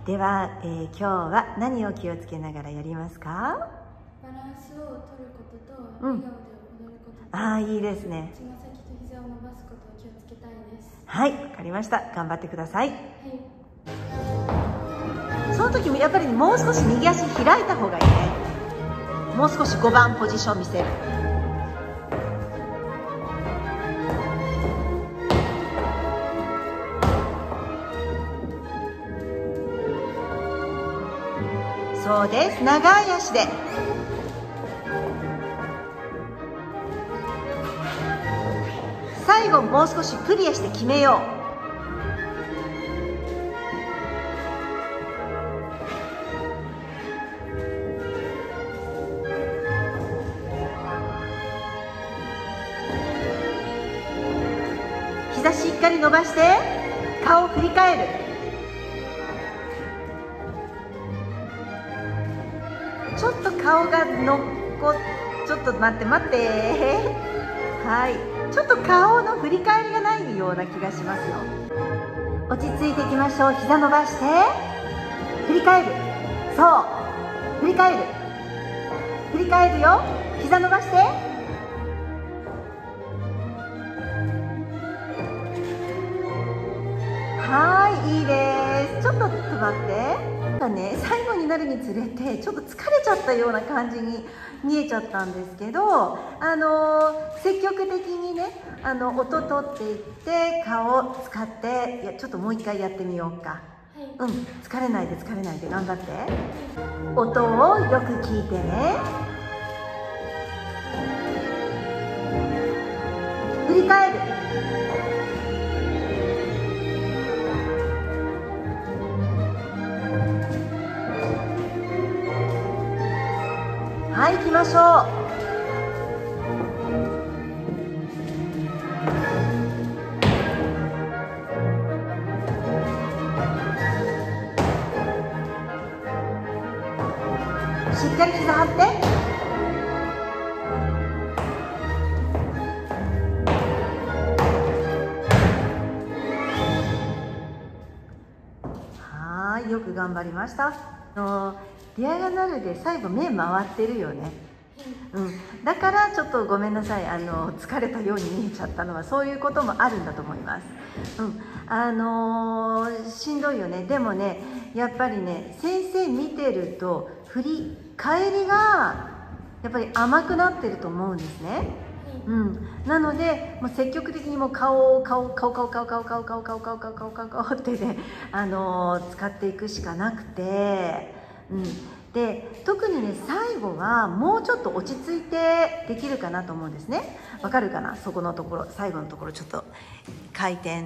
では、今日は何を気をつけながらやりますか？ バランスを取ることと、笑顔で踊ることと、 いいですね。 つま先と膝を伸ばすことを気をつけたいです。 はい、わかりました。頑張ってください。 はい。 その時もやっぱりもう少し右足開いた方がいいね。もう少し5番ポジション見せる。そうです。長い足で。最後もう少しクリアして決めよう。膝しっかり伸ばして顔を振り返る。ちょっと顔がちょっと待って待ってはい、ちょっと顔の振り返りがないような気がしますよ。落ち着いていきましょう。膝伸ばして振り返る。そう、振り返る、振り返るよ。膝伸ばして、はい、いいです。ちょっと待って。最後になるにつれてちょっと疲れちゃったような感じに見えちゃったんですけど、積極的にね、音取っていって顔を使って、ちょっともう一回やってみようか。はい、疲れないで頑張って。音をよく聞いてね。振り返る。はい、行きましょう。しっかり膝張って。はい、よく頑張りました。ディアゴナルで最後目回ってるよね。だからちょっとごめんなさい、疲れたように見えちゃったのはそういうこともあるんだと思います。しんどいよね。でもね、やっぱりね、先生見てると振り返りがやっぱり甘くなってると思うんですね。なのでもう積極的にもう顔ってね、使っていくしかなくて、で特にね、最後はもうちょっと落ち着いてできるかなと思うんですね。わかるかな？そこのところ、最後のところちょっと回転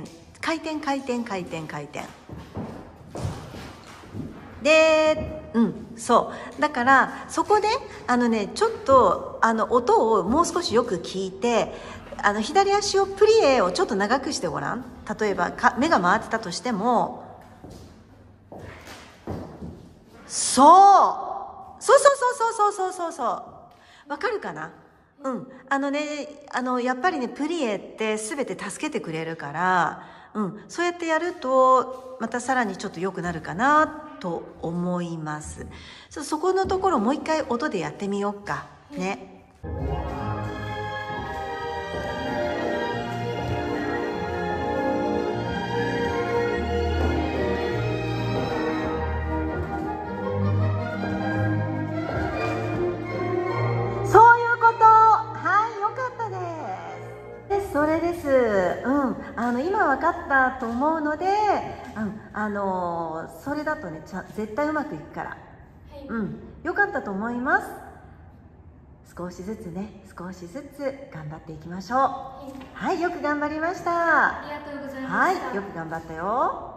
で、そうだからそこでちょっと音をもう少しよく聞いて、左足をプリエをちょっと長くしてごらん。例えば目が回ってたとしても、そうわかるかな？やっぱりね、プリエって全て助けてくれるから、そうやってやるとまたさらにちょっと良くなるかなと思います。そこのところもう一回音でやってみようかね。それです。今分かったと思うので、それだとね、絶対うまくいくから、よかったと思います。少しずつ頑張っていきましょう。はい、よく頑張りました。 ありがとうございました。 はい、よく頑張ったよ。